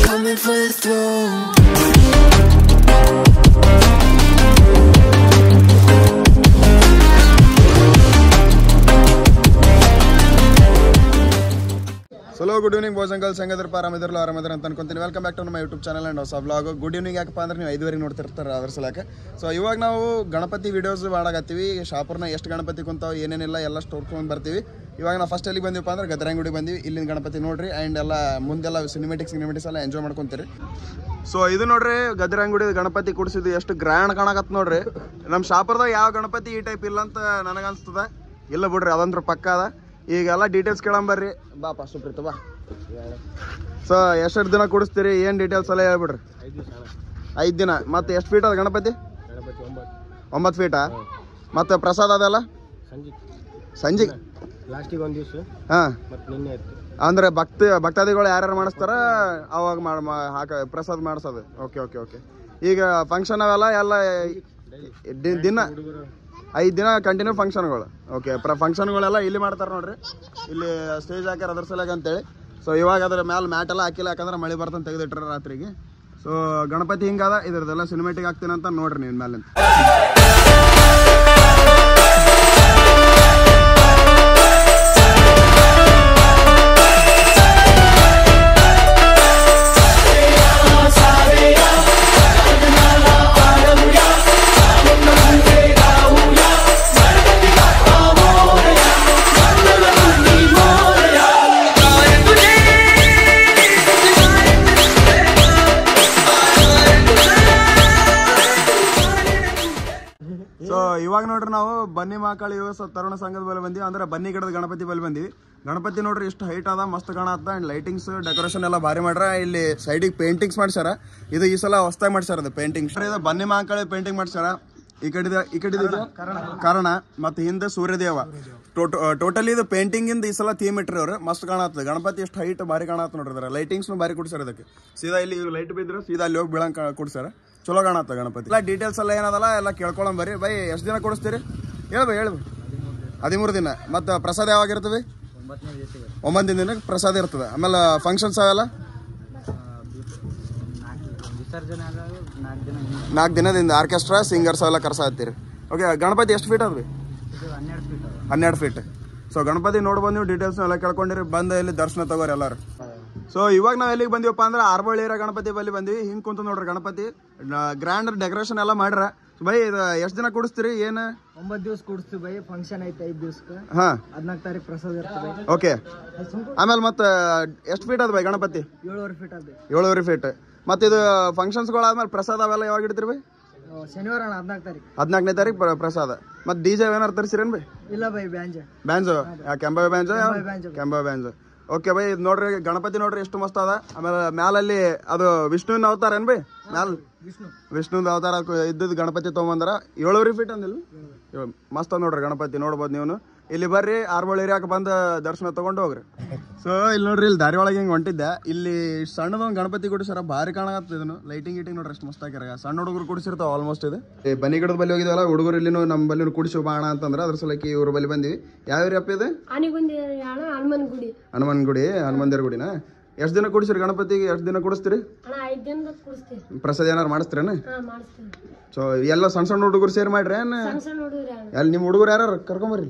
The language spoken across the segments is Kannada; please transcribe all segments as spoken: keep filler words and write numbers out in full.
coming for the throne. Hello, good evening boys and girls. ಹೆಂಗದ್ರ ಆರಾಮಿದ್ರಲ್ಲ ಆರಾಮಿದ್ರ ಅಂತ ಅನ್ಕೊಂತೀನಿ. ವೆಲ್ಕಮ್ ಬ್ಯಾಕ್ ಟು ನಮ್ಮ ಯೂಟ್ಯೂಬ್ ಚಾನಲ್ ಅಂಡ್ ಹೊಸ ವ್ಲಾಗ್. ಗುಡ್ ಈವ್ನಿಂಗ್ ಯಾಕಪ್ಪ ಅಂದ್ರೆ ನೀವು ಐದುವರೆಗೆ ನೋಡ್ತಿರ್ತಾರೆ ಅದ್ರ ಸಲಕ್ಕೆ. ಸೊ ಇವಾಗ ನಾವು ಗಣಪತಿ ವಿಡಿಯೋಸ್ ಮಾಡಾಕತ್ತೀವಿ. ಶಾಪುರ್ನ ಎಷ್ಟು ಗಣಪತಿ ಕುಂತಾವ ಏನೇನಿಲ್ಲ ಎಲ್ಲ ತೋರ್ಸ್ಕೊಂಡು ಬರ್ತೀವಿ. ಇವಾಗ ನಾವು ಫಸ್ಟ್ ಎಲ್ಲಿಗೆ ಬಂದಿವಪ್ಪ ಅಂದ್ರೆ ಗದರಂಗುಡಿಗೆ ಬಂದಿವಿ. ಇಲ್ಲಿನ ಗಣಪತಿ ನೋಡ್ರಿ ಆ್ಯಂಡ್ ಎಲ್ಲ ಮುಂದೆಲ್ಲ ಸಿನಿಮೆಟಿಕ್ಸ್ ಸಿನಿಮೆಟಿಕ್ಸ್ ಎಲ್ಲ ಎಂಜಾಯ್ ಮಾಡ್ಕೊಂತೀರಿ. ಸೊ ಇದು ನೋಡ್ರಿ ಗದರಂಗುಡಿ ಗಣಪತಿ ಕುಡಿಸಿದ್ದು ಎಷ್ಟು ಗ್ರ್ಯಾಂಡ್ ಕಾಣಕತ್ ನೋಡ್ರಿ. ನಮ್ಮ ಶಾಪುರದಾಗ ಯಾವ ಗಣಪತಿ ಈ ಟೈಪ್ ಇಲ್ಲ ಅಂತ ನನಗನ್ಸ್ತದ. ಇಲ್ಲ ಬಿಡ್ರಿ ಅದಂತ್ರ ಪಕ್ಕ ಅದ. ಈಗೆಲ್ಲ ಡೀಟೇಲ್ಸ್ ಕೇಳಂಬರ್ರಿ. ಬಾಪಾ ಸುಪ್ರೀತ ಬಾ. ಸೊ ಎಷ್ಟು ದಿನ ಕುಡಿಸ್ತೀರಿ ಏನು ಡೀಟೇಲ್ಸ್ ಎಲ್ಲ ಹೇಳ್ಬಿಡ್ರಿ. ಐದು ದಿನ. ಮತ್ತು ಎಷ್ಟು ಫೀಟ್ ಅದ ಗಣಪತಿ? ಒಂಬತ್ತು ಫೀಟಾ? ಮತ್ತು ಪ್ರಸಾದ ಅದೆಲ್ಲ ಸಂಜೆ ಲಾಸ್ಟಿಗೆ ಒಂದು ದಿವಸ. ಹಾಂ, ಅಂದ್ರೆ ಭಕ್ತಿ ಭಕ್ತಾದಿಗಳು ಯಾರ್ಯಾರು ಮಾಡಿಸ್ತಾರ ಅವಾಗ ಹಾಕ ಪ್ರಸಾದ ಮಾಡಿಸೋದು. ಓಕೆ ಓಕೆ ಓಕೆ ಈಗ ಫಂಕ್ಷನ್ ಅವೆಲ್ಲ ಎಲ್ಲ ದಿನ ಐದು ದಿನ ಕಂಟಿನ್ಯೂ ಫಂಕ್ಷನ್ಗಳು. ಓಕೆ ಪ್ರ ಫಂಕ್ಷನ್ಗಳೆಲ್ಲ ಇಲ್ಲಿ ಮಾಡ್ತಾರೆ ನೋಡ್ರಿ. ಇಲ್ಲಿ ಸ್ಟೇಜ್ ಹಾಕ್ಯಾರ ಅದ್ರ ಸಲಾಗ ಅಂತೇಳಿ. ಸೊ ಇವಾಗ ಅದ್ರ ಮೇಲೆ ಮ್ಯಾಟ್ ಎಲ್ಲ ಹಾಕಿಲ್ಲ, ಯಾಕಂದ್ರೆ ಮಳೆ ಬರ್ತಂತ ತೆಗೆದಿಟ್ರ ರಾತ್ರಿಗೆ. ಸೊ ಗಣಪತಿ ಹಿಂಗದ, ಇದ್ರದ್ದೆಲ್ಲ ಸಿನಿಮೆಟಿಕ್ ಆಗ್ತೀನಿ ಅಂತ ನೋಡ್ರಿ ನೀವು ಮೇಲೆ. ಸೊ ಇವಾಗ ನೋಡ್ರಿ ನಾವು ಬನ್ನಿ ಮಕ್ಕಳ ಯುವ ತರುಣ ಸಂಘದ ಬಳಿ ಬಂದಿವಿ. ಅಂದ್ರೆ ಬನ್ನಿ ಗಿಡದ ಗಣಪತಿ ಬಳಿ ಬಂದಿವಿ. ಗಣಪತಿ ನೋಡ್ರಿ ಎಷ್ಟು ಹೈಟ್ ಅದ, ಮಸ್ತ್ ಕಾಣತ್ತ. ಅಂಡ್ ಲೈಟಿಂಗ್ಸ್ ಡೆಕೋರೇಷನ್ ಎಲ್ಲ ಭಾರಿ ಮಾಡ್ರ. ಇಲ್ಲಿ ಸೈಡಿಗೆ ಪೇಂಟಿಂಗ್ಸ್ ಮಾಡ್ಸ್ಯಾರ. ಇದು ಈ ಸಲ ಹೊಸದಾಗಿ ಮಾಡ್ಸ್ಯಾರ ಅದು ಪೇಂಟಿಂಗ್ಸ್. ಇದು ಬನ್ನಿ ಮಕ್ಕಳ ಪೇಂಟಿಂಗ್ ಮಾಡ್ಸ್ಯಾರ. ಈ ಕಡೆ ಈ ಕಡೆ ಕಾರಣ ಮತ್ತೆ ಹಿಂದೆ ಸೂರ್ಯದೇವ. ಟೋಟಲಿ ಇದು ಪೇಂಟಿಂಗ್ ಇಂದ ಈ ಸಲ ಥೀಮ್ ಇಟ್ರಿ ಅವ್ರು. ಮಸ್ತ್ ಕಾಣತ್ತ. ಗಣಪತಿ ಎಷ್ಟು ಹೈಟ್ ಭಾರಿ ಕಾಣತ್ತ ನೋಡ್ರಿ. ಲೈಟಿಂಗ್ಸ್ ಭಾರಿ ಕೊಡ್ಸಾರ. ಅದಕ್ಕೆ ಸೀದಾ ಇಲ್ಲಿ ಲೈಟ್ ಬಿದ್ರು ಸೀದಾ ಅಲ್ಲಿ ಹೋಗಿ ಬೀಳಂಗ್ ಕೊಡ್ಸಾರ. ಚಲೋ ಕಾಣತ್ತ ಗಣಪತಿ. ಎಲ್ಲ ಡೀಟೇಲ್ಸ್ ಎಲ್ಲ ಏನದಲ್ಲ ಎಲ್ಲ ಕೇಳ್ಕೊಳಂ ಬರ್ರಿ. ಬೈ ಎಷ್ಟು ದಿನ ಕೊಡಿಸ್ತೀರಿ ಹೇಳ್ಬೈ ಹೇಳ್ಬಿ. ಹದಿಮೂರು ದಿನ. ಮತ್ತು ಪ್ರಸಾದ ಯಾವಾಗ ಇರ್ತವೆ? ಒಂಬತ್ತು ದಿನ ಪ್ರಸಾದ ಇರ್ತದೆ. ಆಮೇಲೆ ಫಂಕ್ಷನ್ಸ್ ಅವೆಲ್ಲ ನಾಲ್ಕು ದಿನದಿಂದ ಆರ್ಕೆಸ್ಟ್ರಾ ಸಿಂಗರ್ಸ್ ಎಲ್ಲ ಕರ್ಸಾತ್ತೀರಿ. ಓಕೆ ಗಣಪತಿ ಎಷ್ಟು ಫೀಟ್ ಅದ್ರಿ? ಹನ್ನೆರಡು ಫೀಟ್. ಸೊ ಗಣಪತಿ ನೋಡಿ ಬಂದಿವಿ. ಡೀಟೇಲ್ಸ್ ಎಲ್ಲ ಕೇಳ್ಕೊಂಡಿರಿ. ಬಂದು ಇಲ್ಲಿ ದರ್ಶನ ತಗೋರಿ ಎಲ್ಲರೂ. ಸೊ ಇವಾಗ ನಾವು ಎಲ್ಲಿಗೆ ಬಂದಿವಪ್ಪ ಅಂದ್ರೆ ಆರ್ಬಳ್ಳಿ ಏರಿಯಾ ಗಣಪತಿ ಬಲ್ಲಿ ಬಂದಿವಿ. ಹಿಂಗೆ ಕುಂತ ನೋಡ್ರಿ ಗಣಪತಿ ಗ್ರ್ಯಾಂಡ್ ಡೆಕೋರೇಷನ್ ಎಲ್ಲ ಮಾಡ್ರ. ಬೈ ಇದು ಎಷ್ಟು ದಿನ ಕುಡಿಸ್ತೀರಿ ಏನು? ಒಂಬತ್ತು ದಿವಸ ಕುಡಿಸ್ತೀವಿ ಬೈ. ಫಂಕ್ಷನ್ ಐತೆ ಐದು ದಿವಸಕ್ಕೆ. ಹಾ, ಹದಿನಾಲ್ಕು ತಾರೀಕು ಪ್ರಸಾದ ಇರ್ತದೆ. ಓಕೆ. ಆಮೇಲೆ ಮತ್ತೆ ಎಷ್ಟು ಫೀಟ್ ಅದ ಬೈ ಗಣಪತಿ? ಏಳುವರೆ ಫೀಟ್ ಅದ. ಏಳುವರೆ ಫೀಟ್. ಮತ್ತೆ ಇದು ಫಂಕ್ಷನ್ಸ್ಗಳಾದ್ಮೇಲೆ ಪ್ರಸಾದ ಅವೆಲ್ಲ ಯಾವಾಗ ಇಡ್ತೀರಿ ಬೈ? ಶನಿವಾರ ಹದಿನಾಲ್ಕು ತಾರೀಕು. ಹದಿನಾಲ್ಕನೇ ತಾರೀಕು ಪ್ರಸಾದ. ಮತ್ತೆ ಡಿ ಜೆ ಏನಾರು ತರಿಸಿರೇನು ಬೈ? ಇಲ್ಲ ಬೈ, ಬ್ಯಾಂಜೋ ಬ್ಯಾಂಜೋ. ಕೆಂಬ ಬ್ಯಾಂಜೋ ಕೆಂಬ ಬ್ಯಾಂಜೋ. ಓಕೆ ಬೈ ಇದು ನೋಡ್ರಿ ಗಣಪತಿ ನೋಡ್ರಿ ಎಷ್ಟು ಮಸ್ತ್ ಅದ. ಆಮೇಲೆ ಮ್ಯಾಲಲ್ಲಿ ಅದು ವಿಷ್ಣುವಿನ ಅವತಾರ ಏನ್ ಬೈ? ಮ್ಯಾಲ ವಿಷ್ಣು ವಿಷ್ಣುವಿನ ಅವತಾರ ಇದ್ದದ್ದು ಗಣಪತಿ ತೊಗೊಂಬಂದಾರ. ಏಳುವರೆ ಫೀಟ್ ಅಂದಿಲ್ಲ ಮಸ್ತ್ ಅದ ನೋಡ್ರಿ ಗಣಪತಿ. ನೋಡ್ಬೋದು ನೀವು. ಇಲ್ಲಿ ಬರ್ರಿ ಆರ್ಬಳ್ಳಿ ಏರಿಯಾಕ ಬಂದು ದರ್ಶನ ತಗೊಂಡು ಹೋಗ್ರಿ. ಸೊ ಇಲ್ಲಿ ನೋಡ್ರಿ ಇಲ್ಲಿ ದಾರಿ ಒಳಗೆ ಹಿಂಗೆ ಹೊಂಟಿದ್ದೆ. ಇಲ್ಲಿ ಸಣ್ಣದೊಂದು ಗಣಪತಿ ಕೊಡಿಸ್ಯಾರ. ಭಾರಿ ಕಾಣಕತ್ತ. ಇದನ್ನು ಲೈಟಿಂಗ್ ಗೀಟಿಂಗ್ ನೋಡ್ರಿ ಎಷ್ಟು ಮಸ್ತ್ ಹಾಕ್ಯಾರ. ಸಣ್ಣ ಹುಡುಗರು ಕುಡಿಸಿರ್ತಾವ ಆಲ್ಮೋಸ್ಟ್. ಇದು ಬನ್ನಿ ಗಿಡದ ಬಲ್ಲಿ ಹೋಗಿದ್ವಲ್ಲ ಹುಡುಗರು. ಇಲ್ಲಿ ನಮ್ಮ ಬಲ್ಲಿ ಕುಡಿಸಿ ಬಾಣ ಅಂತಂದ್ರೆ ಅದ್ರ ಸಲಕ್ಕೆ ಇವ್ರ ಬಲ್ಲಿ ಬಂದಿವಿ. ಯಾವ ಅಪ್ಪ ಇದು? ಹನುಮನ್ ಗುಡಿ. ಹನುಮನ್ ಗುಡಿ ಹನುಮಂದಿರ ಗುಡಿನ. ಎಷ್ಟು ದಿನ ಕುಡಿಸಿರಿ ಗಣಪತಿಗೆ? ಎಷ್ಟು ದಿನ ಕುಡಿಸ್ತೀರಿ? ಪ್ರಸಾದ ಏನಾರು ಮಾಡಿಸ್ತೀರೇನ? ಸೊ ಎಲ್ಲ ಸಣ್ಣ ಸಣ್ಣ ಹುಡುಗರು ಸೇರಿ ಮಾಡ್ರಿ ಏನ್? ಎಲ್ಲಿ ನಿಮ್ಮ ಹುಡುಗರು ಯಾರು ಕರ್ಕೊಂಬರ್ರಿ.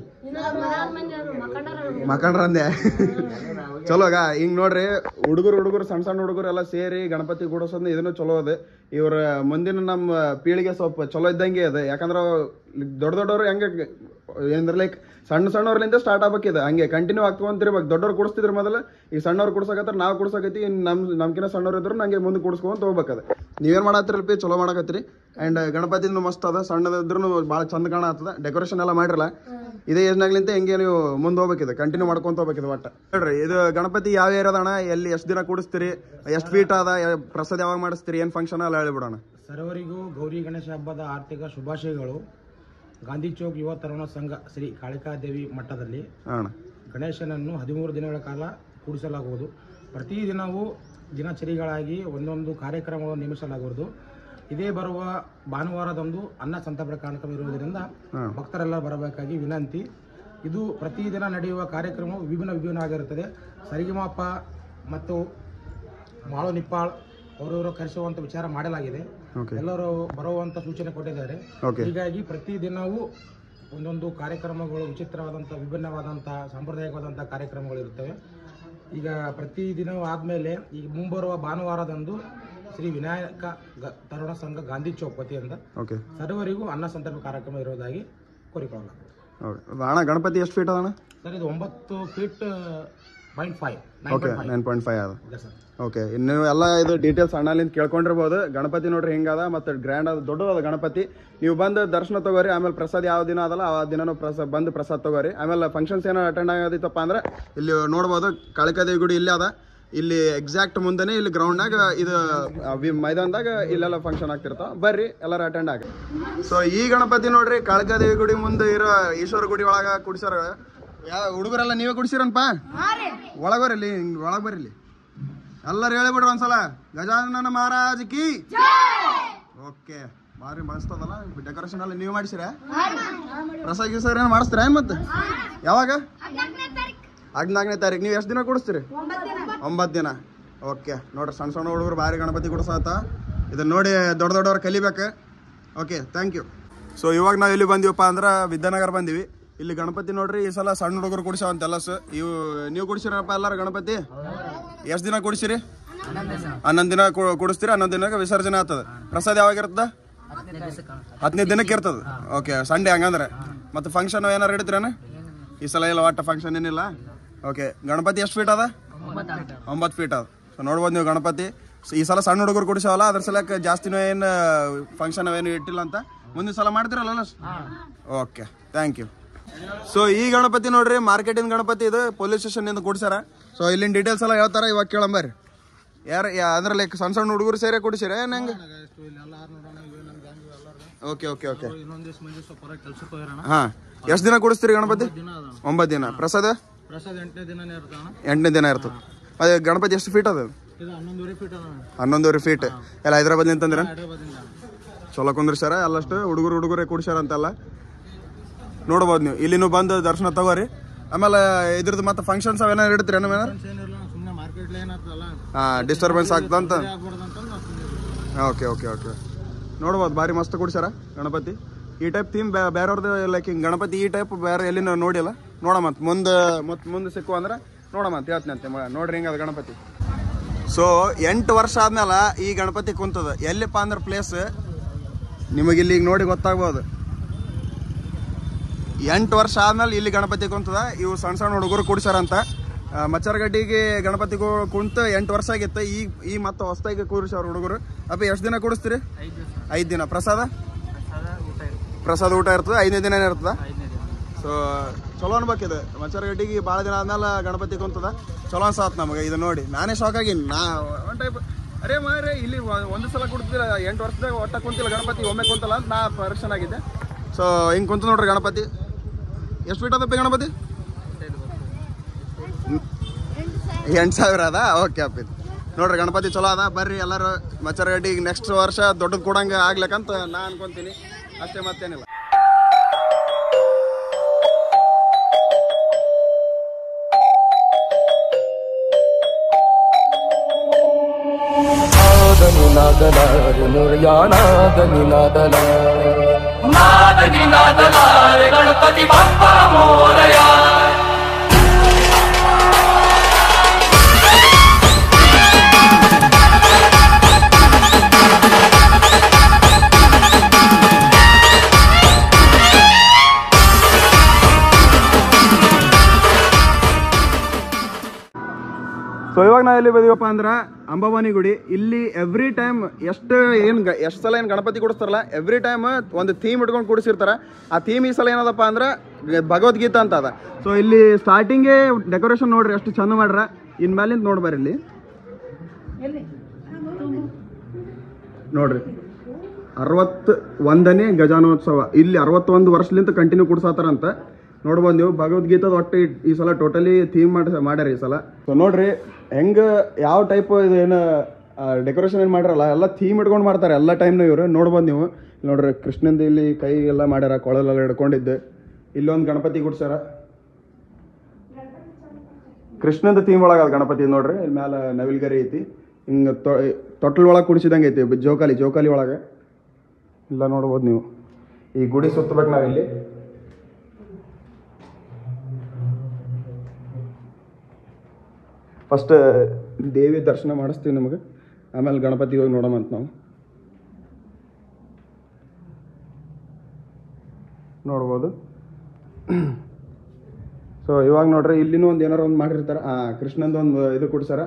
ಮಕ್ಕಂಡ್ರ ಅಂದೆ. ಚಲೋಗ ಹಿಂಗ್ ನೋಡ್ರಿ ಹುಡುಗರು ಹುಡುಗರು ಸಣ್ಣ ಸಣ್ಣ ಹುಡುಗರು ಎಲ್ಲ ಸೇರಿ ಗಣಪತಿ ಕೂಡಿಸೋದು ಇದನ್ನು ಚಲೋ ಅದ. ಇವ್ರ ಮುಂದಿನ ನಮ್ಮ ಪೀಳಿಗೆ ಸ್ವಲ್ಪ ಚಲೋ ಇದ್ದಂಗೆ ಅದ. ಯಾಕಂದ್ರೆ ದೊಡ್ಡ ದೊಡ್ಡವರು ಹೆಂಗೆ ಏನ್ರ ಲೈಕ್ ಸಣ್ಣ ಸಣ್ಣವ್ರಲಿಂದ ಸ್ಟಾರ್ಟ್ ಆಗ್ಬೇಕಿದೆ. ಹಂಗೆ ಕಂಟಿನ್ಯೂ ಆಗ್ತವಂತಿರ್ಬೇಕು. ದೊಡ್ಡವ್ರು ಕುಡಿಸ್ತಿದ್ರು ಮೊದಲು. ಈಗ ಸಣ್ಣವ್ರು ಕುಡ್ಸಕತ್ತಾರ. ನಾವು ಕುಡ್ಸಕತ್ತಿ. ನಮ್ ನಮ್ಕಿನ ಸಣ್ಣವ್ರು ಇದ್ರು ನಂಗೆ ಮುಂದೆ ಕುಡಿಸ್ಕೊಂತ ಹೋಗ್ಬೇಕದ. ನೀವೇನ್ ಮಾಡತ್ತಿರಲ್ಪ ಚಲೋ ಮಾಡಕತ್ತೀರಿ. ಅಂಡ್ ಗಣಪತಿನೂ ಮಸ್ತ್ ಅದ. ಸಣ್ಣದಿದ್ರು ಭಾಳ ಚಂದ ಕಾಣತ್ತದ. ಡೆಕೋರೇಷನ್ ಎಲ್ಲ ಮಾಡಿರಲ್ಲ. ಇದೇ ಏಜ್ನಾಗ್ಲಿಂತ ಹೆಂಗೆ ನೀವು ಮುಂದೆ ಹೋಗ್ಬೇಕಿದೆ. ಕಂಟಿನ್ಯೂ ಮಾಡ್ಕೊಂತ ಹೋಗ್ಬೇಕಿದೆ ಒಟ್ಟ. ಹೇಳ್ರಿ ಇದು ಗಣಪತಿ ಯಾವ ಏರಿಯಾದಣ? ಎಲ್ಲಿ ಎಷ್ಟು ದಿನ ಕೂಡಿಸ್ತೀರಿ? ಎಷ್ಟು ಫೀಟ್ ಅದ? ಪ್ರಸಾದ ಯಾವಾಗ ಮಾಡಿಸ್ತೀರಿ? ಏನ್ ಫಂಕ್ಷನ್ ಎಲ್ಲ ಹೇಳಿಬಿಡೋಣ. ಸರ್ವರಿಗೂ ಗೌರಿ ಗಣೇಶ ಹಬ್ಬದ ಆರ್ಥಿಕ ಶುಭಾಶಯಗಳು. ಗಾಂಧಿ ಚೌಕ್ ಯುವ ತರುಣ ಸಂಘ ಶ್ರೀ ಕಾಳಿಕಾದೇವಿ ಮಠದಲ್ಲಿ ಗಣೇಶನನ್ನು ಹದಿಮೂರು ದಿನಗಳ ಕಾಲ ಕೂಡಿಸಲಾಗುವುದು. ಪ್ರತಿದಿನವೂ ದಿನಚರಿಗಳಾಗಿ ಒಂದೊಂದು ಕಾರ್ಯಕ್ರಮವನ್ನು ನೇಮಿಸಲಾಗುವುದು. ಇದೇ ಬರುವ ಭಾನುವಾರದಂದು ಅನ್ನ ಸಂತರ್ಪಣೆ ಕಾರ್ಯಕ್ರಮ ಇರುವುದರಿಂದ ಭಕ್ತರೆಲ್ಲ ಬರಬೇಕಾಗಿ ವಿನಂತಿ. ಇದು ಪ್ರತಿದಿನ ನಡೆಯುವ ಕಾರ್ಯಕ್ರಮವು ವಿಭಿನ್ನ ವಿಭಿನ್ನ ಆಗಿರುತ್ತದೆ. ಸರಿಗಮಪ ಮತ್ತು ಮಾಳು ನಿಪ್ಪಾಳ್ ಅವರವರು ಕರೆಸುವಂತ ವಿಚಾರ ಮಾಡಲಾಗಿದೆ. ಎಲ್ಲರೂ ಬರುವಂತ ಸೂಚನೆ ಕೊಟ್ಟಿದ್ದಾರೆ. ಹೀಗಾಗಿ ಪ್ರತಿದಿನವೂ ಒಂದೊಂದು ಕಾರ್ಯಕ್ರಮಗಳು ವಿಚಿತ್ರವಾದಂಥ ವಿಭಿನ್ನವಾದಂಥ ಸಾಂಪ್ರದಾಯಿಕವಾದಂಥ ಕಾರ್ಯಕ್ರಮಗಳು ಇರುತ್ತವೆ. ಈಗ ಪ್ರತಿದಿನ ಆದಮೇಲೆ ಈಗ ಮುಂಬರುವ ಭಾನುವಾರದಂದು ಶ್ರೀ ವಿನಾಯಕ ತರುಣ ಸಂಘ ಗಾಂಧಿ ಚೌಕ್ ವತಿಯಿಂದ ಸರ್ವರಿಗೂ ಅನ್ನ ಸಂತರ್ಪಣೆ ಕಾರ್ಯಕ್ರಮ ಇರುವುದಾಗಿ ಕೋರಿಕೊಳ್ಳಲಾಗಿದೆ. ಅಣ್ಣ ಗಣಪತಿ ಎಷ್ಟು ಫೀಟ್ ಅಣ್ಣ? ಸರ್ ಇದು ಒಂಬತ್ತು feet point five okay nine point five ಅದ. ಓಕೆ ಇನ್ನು ಎಲ್ಲ ಇದು ಡೀಟೇಲ್ಸ್ ಅಣ್ಣಲಿಂದ ಕೇಳ್ಕೊಂಡಿರ್ಬೋದು. ಗಣಪತಿ ನೋಡ್ರಿ ಹಿಂಗದ ಮತ್ತು ಗ್ರ್ಯಾಂಡ್ ಅದ, ದೊಡ್ಡದ ಗಣಪತಿ. ನೀವು ಬಂದು ದರ್ಶನ ತಗೋರಿ. ಆಮೇಲೆ ಪ್ರಸಾದ ಯಾವ ದಿನ ಅದಲ್ಲ ಆ ದಿನನೂ ಪ್ರಸಾದ ಬಂದು ಪ್ರಸಾದ ತಗೋರಿ. ಆಮೇಲೆ ಫಂಕ್ಷನ್ಸ್ ಏನೋ ಅಟೆಂಡ್ ಆಗೋದಿತ್ತಪ್ಪ ಅಂದ್ರೆ ಇಲ್ಲಿ ನೋಡ್ಬೋದು ಕಾಳಿಕಾದೇವಿ ಗುಡಿ ಇಲ್ಲೇ ಅದ. ಇಲ್ಲಿ ಎಕ್ಸಾಕ್ಟ್ ಮುಂದೆನೇ ಇಲ್ಲಿ ಗ್ರೌಂಡ್ನಾಗ ಇದು ಮೈದಾನದಾಗ ಇಲ್ಲೆಲ್ಲ ಫಂಕ್ಷನ್ ಆಗ್ತಿರ್ತಾವ. ಬರ್ರಿ ಎಲ್ಲರೂ ಅಟೆಂಡ್ ಆಗಿ. ಸೊ ಈ ಗಣಪತಿ ನೋಡ್ರಿ ಕಾಳಿಕಾದೇವಿ ಗುಡಿ ಮುಂದೆ ಇರೋ ಈಶ್ವರ ಗುಡಿ ಒಳಗ ಕುಡಿಸ್ಯಾರ. ಯಾವ ಹುಡುಗರೆಲ್ಲ ನೀವೇ ಕುಡಿಸಿರನಪ್ಪ? ಒಳಗೆ ಬರ್ರಿ, ಹಿಂಗೆ ಒಳಗೆ ಬರ್ರಿ. ಎಲ್ಲರೂ ಹೇಳಿಬಿಡ್ರಿ ಒಂದ್ಸಲ ಗಜಾನನ ಮಹಾರಾಜ್ ಕಿ. ಓಕೆ ಭಾರಿ ಮಸ್ತದಲ್ಲ. ಡೆಕೋರೇಷನ್ ಎಲ್ಲ ನೀವು ಮಾಡಿಸಿರ? ಪ್ರಸಾದ್ ಗಿಸಾರ ಏನು ಮಾಡಿಸ್ತೀರ ಏನು? ಮತ್ತೆ ಯಾವಾಗ? ಹದಿನಾಲ್ಕನೇ ತಾರೀಕು. ನೀವು ಎಷ್ಟು ದಿನ ಕೊಡಿಸ್ತೀರಿ? ಒಂಬತ್ತು ದಿನ. ಓಕೆ ನೋಡ್ರಿ ಸಣ್ಣ ಸಣ್ಣ ಹುಡುಗರು ಭಾರಿ ಗಣಪತಿ ಕೊಡಿಸತ್ತ. ಇದನ್ನ ನೋಡಿ ದೊಡ್ಡ ದೊಡ್ಡವ್ರು ಕಲಿಬೇಕು. Okay thank you. ಸೊ ಇವಾಗ ನಾವು ಇಲ್ಲಿ ಬಂದೀವಪ್ಪ ಅಂದ್ರೆ ವಿದ್ಯಾನಗರ ಬಂದೀವಿ. ಇಲ್ಲಿ ಗಣಪತಿ ನೋಡ್ರಿ ಈ ಸಲ ಸಣ್ಣ ಹುಡುಗರು ಕುಡಿಸಾವಂತೆಲ್ಲ. ಸ ಇವು ನೀವು ಕುಡಿಸಿರಪ್ಪ ಎಲ್ಲರೂ ಗಣಪತಿ? ಎಷ್ಟು ದಿನ ಕುಡಿಸಿರಿ? ಹನ್ನೊಂದು ದಿನ ಕುಡಿಸ್ತೀರಿ. ಹನ್ನೊಂದು ದಿನಕ್ಕೆ ವಿಸರ್ಜನೆ ಆಗ್ತದೆ. ಪ್ರಸಾದ ಯಾವಾಗ ಇರ್ತದ? ಹದಿನೈದು ದಿನಕ್ಕೆ ಇರ್ತದೆ. ಓಕೆ ಸಂಡೇ ಹಂಗಂದ್ರೆ. ಮತ್ತು ಫಂಕ್ಷನ್ ಏನಾರು ಇಡ್ತೀರೇನ ಈ ಸಲ? ಇಲ್ಲ ಒಟ್ಟು ಫಂಕ್ಷನ್ ಏನಿಲ್ಲ. ಓಕೆ ಗಣಪತಿ ಎಷ್ಟು ಫೀಟ್ ಅದ? ಒಂಬತ್ತು ಫೀಟ್ ಅದ. ಸೊ ನೋಡ್ಬೋದು ನೀವು ಗಣಪತಿ. ಈ ಸಲ ಸಣ್ಣ ಹುಡುಗರು ಕುಡಿಸಾವಲ್ಲ ಅದ್ರ ಸಲಕ್ಕೆ ಜಾಸ್ತಿನೂ ಏನು ಫಂಕ್ಷನ್ ಏನು ಇಟ್ಟಿಲ್ಲ ಅಂತ. ಮುಂದಿನ ಸಲ ಮಾಡ್ತೀರಲ್ಲ? Okay thank you. ಸೊ ಈ ಗಣಪತಿ ನೋಡ್ರಿ ಮಾರ್ಕೆಟಿನ ಗಣಪತಿ ಇದು ಪೊಲೀಸ್ ಸ್ಟೇಷನ್ ಇಂದ ಕೊಡ್ಸಾರ. ಸೊ ಇಲ್ಲಿನ ಡೀಟೇಲ್ಸ್ ಎಲ್ಲ ಹೇಳ್ತಾರ. ಇವಾಗ ಕೇಳಂಬರ್ರಿ. ಯಾರು ಅದ್ರಲ್ಲಿ ಸಣ್ಣ ಸಣ್ಣ ಹುಡುಗರು ಸೇರಿ ಕೊಡಿಸಿರ ಏನ್ ಹೆಂಗ? ಓಕೆ ಓಕೆ ಓಕೆ ಹಾ ಎಷ್ಟು ದಿನ ಕೊಡಿಸ್ತೀರಿ ಗಣಪತಿ? ಒಂಬತ್ತು ದಿನ. ಪ್ರಸಾದ ಎಂಟನೇ ದಿನ ಇರ್ತದೆ. ಅದೇ ಗಣಪತಿ ಎಷ್ಟು ಫೀಟ್ ಅದ? ಹನ್ನೊಂದುವರೆ ಫೀಟ್. ಎಲ್ಲ ಹೈದ್ರಾಬಾದ್ ನಿಂತಂದ್ರ ಚಲೋ ಕುಂದ್ರಿಸ್ಯಾರ. ಎಲ್ಲಷ್ಟು ಹುಡುಗರು ಹುಡುಗರೇ ಕುಡಿಸ್ಯಾರ ಅಂತೆಲ್ಲ ನೋಡ್ಬೋದು ನೀವು. ಇಲ್ಲಿನೂ ಬಂದು ದರ್ಶನ ತಗೋರಿ. ಆಮೇಲೆ ಇದ್ರದ್ದು ಮತ್ತೆ ಫಂಕ್ಷನ್ಸ್ ಅವೇನಾರು ಇಡ್ತೀರಿ ಏನೋ? ಹಾಂ ಡಿಸ್ಟರ್ಬೆನ್ಸ್ ಆಗ್ತದಂತ. ಓಕೆ ಓಕೆ ಓಕೆ ನೋಡ್ಬೋದು ಭಾರಿ ಮಸ್ತ್ ಕುಡಿಸ್ಯಾರ ಗಣಪತಿ. ಈ ಟೈಪ್ ಥೀಮ್ ಬೇರೆಯವ್ರದ್ದು ಲೈಕ್ ಹಿಂಗೆ ಗಣಪತಿ ಈ ಟೈಪ್ ಬೇರೆ ಎಲ್ಲಿ ನಾವು ನೋಡಿಲ್ಲ. ನೋಡಮಂತ ಮುಂದೆ ಮತ್ತೆ ಮುಂದೆ ಸಿಕ್ಕು ಅಂದ್ರೆ ನೋಡಮಂತ ಹೇಳ್ತೀನಿ ಅಂತೆ. ನೋಡ್ರಿ ಹಿಂಗೆ ಅದು ಗಣಪತಿ. ಸೊ ಎಂಟು ವರ್ಷ ಆದ್ಮೇಲೆ ಈ ಗಣಪತಿ ಕುಂತದ. ಎಲ್ಲಿಪ್ಪ ಅಂದ್ರೆ ಪ್ಲೇಸ್ ನಿಮಗೆ ಇಲ್ಲಿ ಈಗ ನೋಡಿ ಗೊತ್ತಾಗ್ಬೋದು. ಎಂಟು ವರ್ಷ ಆದ್ಮೇಲೆ ಇಲ್ಲಿ ಗಣಪತಿ ಕುಂತದ. ಇವು ಸಣ್ಣ ಸಣ್ಣ ಹುಡುಗರು ಕುಡಿಸ್ಯಾರಂತ. ಮಚ್ಚರ್ಗಡ್ಡಿಗೆ ಗಣಪತಿಗೂ ಕುಂತು ಎಂಟು ವರ್ಷ ಆಗಿತ್ತು. ಈ ಈ ಮತ್ತೆ ಹೊಸದಾಗಿ ಕೂರಿಸ್ಯಾರ ಹುಡುಗರು. ಅಪ್ಪ ಎಷ್ಟು ದಿನ ಕುಡಿಸ್ತೀರಿ? ಐದು ದಿನ. ಪ್ರಸಾದ ಪ್ರಸಾದ ಊಟ ಇರ್ತದೆ. ಐದನೇ ದಿನ ಇರ್ತದ. ಸೊ ಚಲೋ ಅನ್ಬೇಕಿದೆ. ಮಚ್ಚರ್ಗಡ್ಡಿಗೆ ಭಾಳ ದಿನ ಆದ್ಮೇಲೆ ಗಣಪತಿ ಕುಂತದ. ಚಲೋ ಅನ್ಸಾತ್ ನಮಗೆ ಇದು ನೋಡಿ. ನಾನೇ ಶಾಕ್ ಆಗಿನಿ. ನಾ ಒನ್ ಟೈಪ್ ಅರೇ ಮಾರೇ ಇಲ್ಲಿ ಒಂದು ಸಲ ಕುಡ್ತಿಲ್ಲ ಎಂಟು ವರ್ಷದಾಗ ಒಟ್ಟ ಕುಂತಿಲ್ಲ ಗಣಪತಿ. ಒಮ್ಮೆ ಕುಂತಲ್ಲ ಅಂತ ನಾ ಪರೀಕ್ಷನ್ ಆಗಿದ್ದೆ. ಸೊ ಹಿಂಗೆ ಕುಂತ ನೋಡ್ರಿ ಗಣಪತಿ. ಎಷ್ಟು ಫೀಟ್ ಅದಪ್ಪ ಗಣಪತಿ? ಎಂಟು ಸಾವಿರ ಅದ. ಓಕೆ ಅಪ್ಪ ನೋಡ್ರಿ ಗಣಪತಿ ಚಲೋ ಅದ. ಬರ್ರಿ ಎಲ್ಲರೂ ಮಚ್ಚರ್ಗಡ್ಡಿ ನೆಕ್ಸ್ಟ್ ವರ್ಷ ದೊಡ್ಡದು ಕೊಡಂಗೆ ಆಗ್ಲಿಕ್ಕಂತ ನಾ ಅನ್ಕೊಂತೀನಿ ಅಷ್ಟೇ, ಮತ್ತೇನಿಲ್ಲ. ಗಣಪತಿ ಬಪ್ಪ ಮೋರಯ. ಸೊ ಇವಾಗ ನಾವು ಎಲ್ಲಿ ಬಂದೀವಪ್ಪ ಅಂದ್ರೆ ಅಂಬಾಬಾನಿ ಗುಡಿ. ಇಲ್ಲಿ ಎವ್ರಿ ಟೈಮ್ ಎಷ್ಟು ಏನು ಎಷ್ಟು ಸಲ ಏನು ಗಣಪತಿ ಕೊಡಿಸ್ತಾರಲ್ಲ ಎವ್ರಿ ಟೈಮ್ ಒಂದು ಥೀಮ್ ಇಟ್ಕೊಂಡು ಕೂಡಿಸಿರ್ತಾರೆ. ಆ ಥೀಮ್ ಈ ಸಲ ಏನದಪ್ಪ ಅಂದ್ರೆ ಭಗವದ್ಗೀತಾ ಅಂತ ಅದ. ಸೊ ಇಲ್ಲಿ ಸ್ಟಾರ್ಟಿಂಗೇ ಡೆಕೋರೇಷನ್ ನೋಡ್ರಿ ಎಷ್ಟು ಚಂದ ಮಾಡ್ರ. ಇನ್ ಮೇಲಿಂದ ನೋಡ್ಬಾರಿ ಇಲ್ಲಿ ನೋಡ್ರಿ ಅರವತ್ತು ಒಂದನೇ ಗಜಾನೋತ್ಸವ. ಇಲ್ಲಿ ಅರವತ್ತೊಂದು ವರ್ಷಲಿಂದ ಕಂಟಿನ್ಯೂ ಕುಡ್ಸಾತಾರಂತ. ನೋಡ್ಬೋದು ನೀವು ಭಗವದ್ಗೀತಾದ ಒಟ್ಟು ಈ ಸಲ ಟೋಟಲಿ ಥೀಮ್ ಮಾಡಿ ಮಾಡ್ಯಾರ ಈ ಸಲ. ಸೊ ನೋಡ್ರಿ ಹೆಂಗೆ ಯಾವ ಟೈಪ್ ಇದು ಏನು ಡೆಕೋರೇಷನ್ ಏನು ಮಾಡ್ಯಾರಲ್ಲ ಎಲ್ಲ ಥೀಮ್ ಇಟ್ಕೊಂಡು ಮಾಡ್ತಾರೆ ಎಲ್ಲ ಟೈಮ್ನ ಇವರು. ನೋಡ್ಬೋದು ನೀವು ನೋಡ್ರಿ ಕೃಷ್ಣಂದು ಇಲ್ಲಿ ಕೈ ಎಲ್ಲ ಮಾಡ್ಯಾರ, ಕೊಳಲೆಲ್ಲ ಹಿಡ್ಕೊಂಡಿದ್ದು. ಇಲ್ಲೊಂದು ಗಣಪತಿ ಗುಡ್ಸ್ಯಾರ. ಕೃಷ್ಣಂದು ಥೀಮ್ ಒಳಗೆ ಅದು ಗಣಪತಿ ನೋಡ್ರಿ. ಇಲ್ಲಿ ಮ್ಯಾಲೆ ನವಿಲ್ಗರಿ ಐತಿ. ಹಿಂಗೆ ತೊಟ್ಲ ಒಳಗೆ ಕುಡಿಸಿದಂಗೆ ಐತಿ ಜೋಕಾಲಿ ಜೋಕಾಲಿ ಒಳಗೆ ಇಲ್ಲ ನೋಡ್ಬೋದು ನೀವು. ಈ ಗುಡಿ ಸುತ್ತಬೇಕು ನಾವಿಲ್ಲಿ. ಫಸ್ಟ್ ದೇವಿ ದರ್ಶನ ಮಾಡಿಸ್ತೀವಿ ನಿಮಗೆ, ಆಮೇಲೆ ಗಣಪತಿ ಹೋಗಿ ನೋಡೋಮಂತ ನಾವು. ನೋಡ್ಬೋದು. ಸೊ ಇವಾಗ ನೋಡ್ರಿ ಇಲ್ಲಿನೂ ಒಂದು ಏನಾರು ಒಂದು ಮಾಡಿರ್ತಾರೆ. ಆ ಕೃಷ್ಣಂದು ಒಂದು ಇದು ಕೊಡ್ಸಾರ,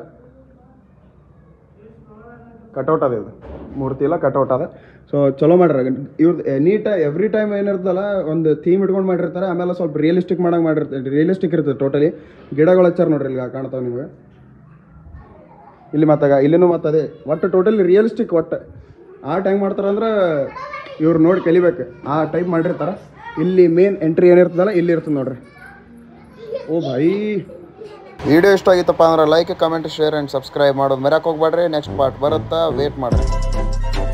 ಕಟೌಟ್ ಅದ, ಇದು ಮೂರ್ತಿ ಇಲ್ಲ ಕಟೌಟ್ ಅದ. ಸೊ ಚಲೋ ಮಾಡ್ಯಾರ ಇವ್ರದ್ದು. ನೀಟಾಗಿ ಎವ್ರಿ ಟೈಮ್ ಏನಿರ್ತಲ್ಲ ಒಂದು ಥೀಮ್ ಇಟ್ಕೊಂಡು ಮಾಡಿರ್ತಾರೆ. ಆಮೇಲೆ ಸ್ವಲ್ಪ ರಿಯಲಿಸ್ಟಿಕ್ ಮಾಡಂಗೆ ಮಾಡಿರ್ತಾರೆ, ರಿಯಲಿಸ್ಟಿಕ್ ಇರ್ತದೆ ಟೋಟಲಿ. ಗಿಡಗಳು ಹಚ್ಚಾರ ನೋಡ್ರಿ ಇಲ್ಲಿ ಕಾಣ್ತಾವೆ ನಿಮಗೆ ಇಲ್ಲಿ. ಮತ್ತಾಗ ಇಲ್ಲಿನೂ ಮತ್ತು ಅದೇ ಒಟ್ಟು ಟೋಟಲಿ ರಿಯಲಿಸ್ಟಿಕ್. ಒಟ್ಟು ಆ ಟೈಮ್ ಮಾಡ್ತಾರೆ ಅಂದ್ರೆ ಇವ್ರು ನೋಡಿ ಕಲಿಬೇಕು, ಆ ಟೈಪ್ ಮಾಡಿರ್ತಾರೆ. ಇಲ್ಲಿ ಮೇನ್ ಎಂಟ್ರಿ ಏನಿರ್ತದಲ್ಲ ಇಲ್ಲಿ ಇರ್ತದೆ ನೋಡ್ರಿ. ಓ ಭಾಯಿ, ವಿಡಿಯೋ ಇಷ್ಟ ಆಗಿತ್ತಪ್ಪ ಅಂದ್ರೆ like, comment, share and subscribe ಮಾಡೋದು ಮರ್ಯಾಕೆ ಹೋಗ್ಬೇಡ್ರಿ. ನೆಕ್ಸ್ಟ್ ಪಾರ್ಟ್ ಬರುತ್ತಾ, ವೇಟ್ ಮಾಡಿರಿ.